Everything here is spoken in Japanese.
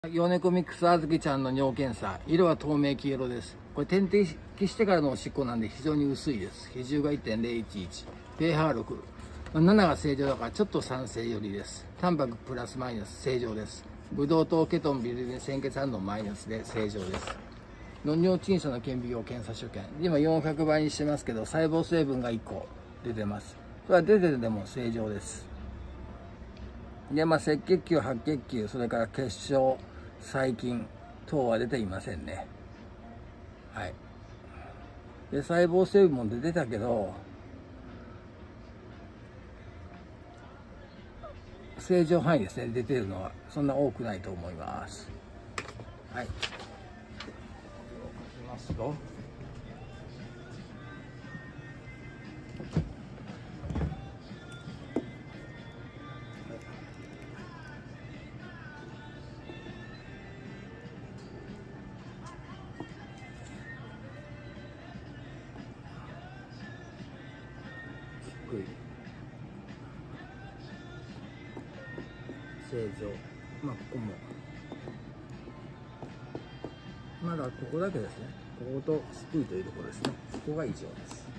ヨネコミックスあずきちゃんの尿検査、色は透明黄色です。これ点滴してからのおしっこなんで非常に薄いです。比重が 1.011、pH6、7が正常だからちょっと酸性寄りです。タンパクプラスマイナス正常です。ブドウ糖ケトンビルデン鮮血反応マイナスで正常です。ノン尿鎮素の顕微鏡検査所見、今400倍にしてますけど細胞成分が1個出てます。それは出てても正常です。で、赤血球、白血球、それから血小、細菌等は出ていませんね。はい。で、細胞成分も出てたけど、正常範囲ですね、出てるのは。そんな多くないと思います。はい。いきますよ。正常。ここもまだここだけですね。ここと低いというところですね。ここが異常です。